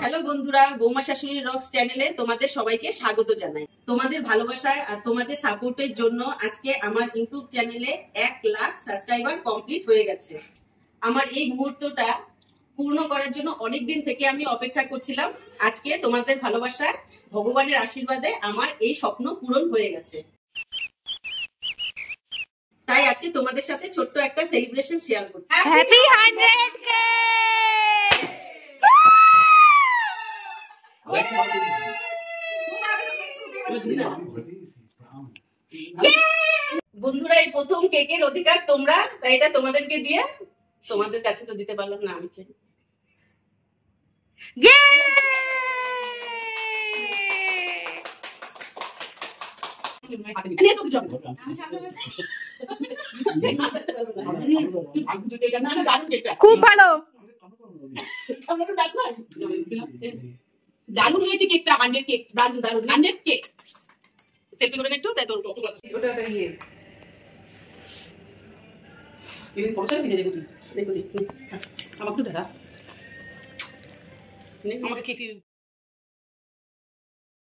Hello বন্ধুরা, বৌমা শাশুড়ি রক্স চ্যানেলে তোমাদের সবাইকে স্বাগত জানাই। তোমাদের ভালোবাসায় আর তোমাদের সাপোর্টের জন্য আজকে আমার ইউটিউব চ্যানেলে 1 লাখ সাবস্ক্রাইবার কমপ্লিট হয়ে গেছে। আমার এই মুহূর্তটা পূর্ণ করার জন্য অনেকদিন থেকে আমি অপেক্ষা করছিলাম। আজকে তোমাদের ভালোবাসায়, ভগবানের আশীর্বাদে আমার এই স্বপ্ন পূরণ হয়ে গেছে। তাই আজকে তোমাদের সাথে ছোট্ট একটা সেলিব্রেশন শেয়ার করছি। Happy 100K! বন্ধুরা, এই প্রথম কেকের অধিকার তোমরা, তাই এটা তোমাদেরকে দিয়ে, তোমাদের কাছে তো দিতে পারলাম না, আমি খেয়ে। খুব ভালো, দারুণ হয়েছে কেকটা। 100 কেক, দারুণ দারুণ 100 কেক। সেলফি করে একটু, তাই তোর ওটা ইয়ে ইভেন পড়ছার কিনে দেখুন দেখুন আমাকে একটু দেখা আমাকে খেতে